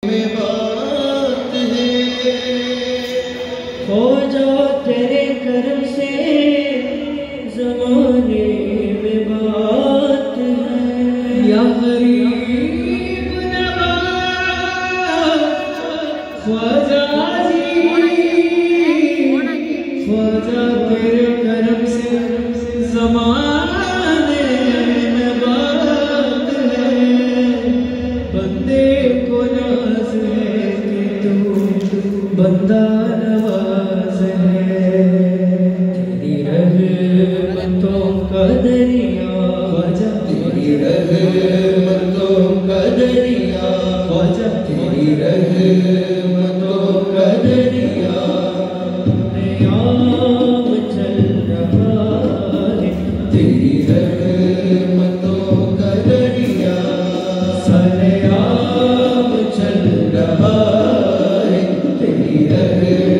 में बात है, ख्वाजा तेरे करम से ज़माने में बात है। या गरीब नवाज़ ख्वाजा जी, ख्वाजा तेरे करम से ज़माने में बात है। बंदे को नाज है कि तू बंदा नवाज है। तेरी रहमतों का दरिया ख्वाजा, तेरी रहमतों का दरिया ख्वाजा, तेरी रहमतों का दरिया आम चल रहा है। तेरी रहमतों का दरिया सरेआम चल रहा है। तेरी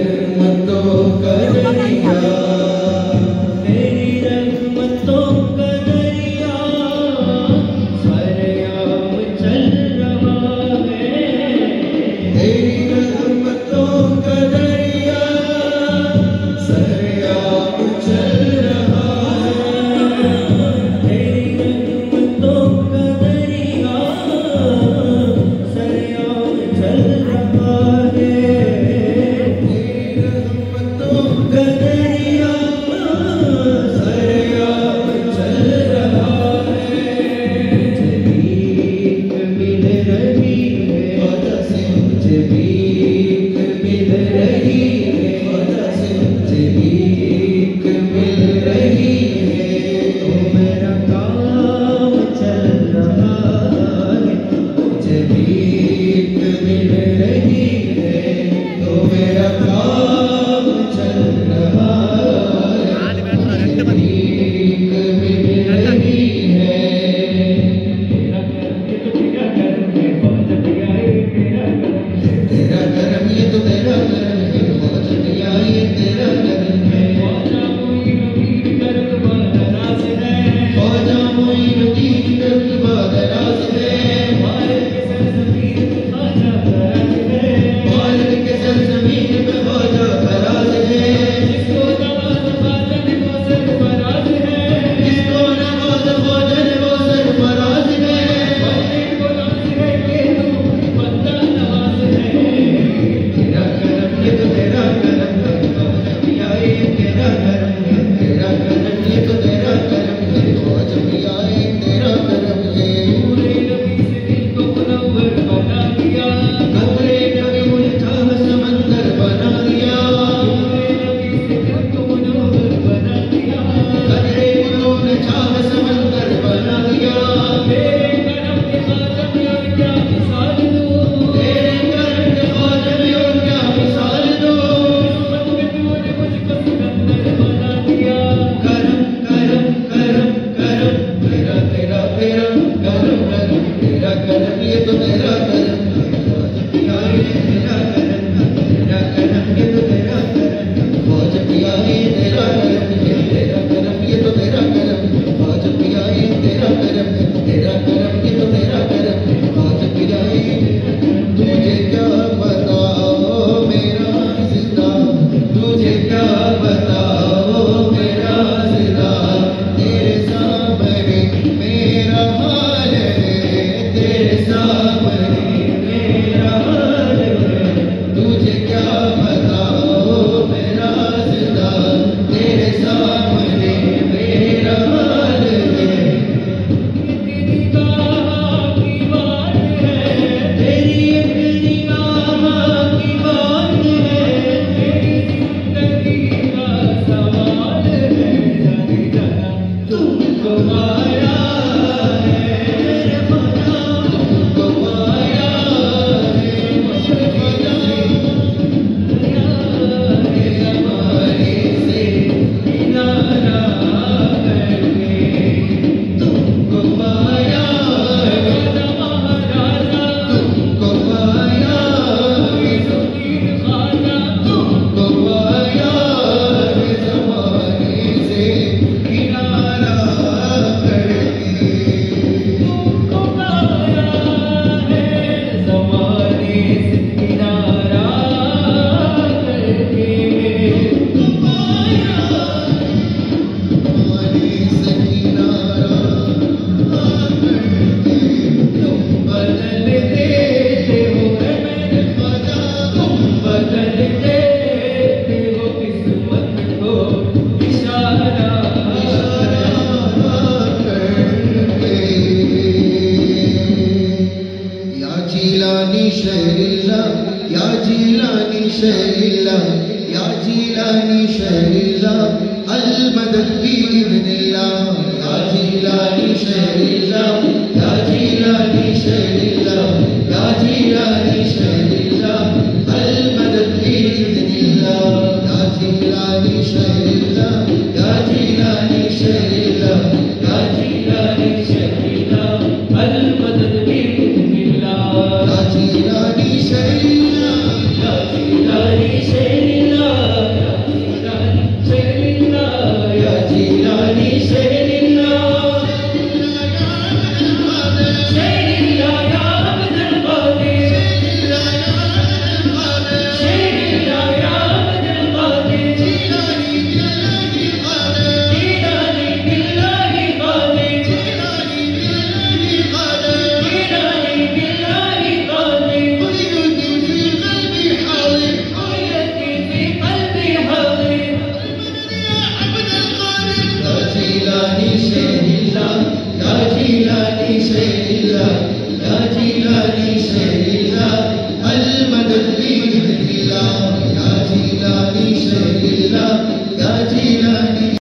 किनारा करके हमारे से किनारा करके तुम बदल देते हो मेरे ख्वाजा, तुम बदल देते हो किस्मत को इशारा करके। या जीलानी शहरीला, या जीलानी शहरीला, या जीलानी शहरीला, अल मदद बिइज़्निल्लाह। या जीलानी शहरीला, या जीलानी शहरीला, या जीलानी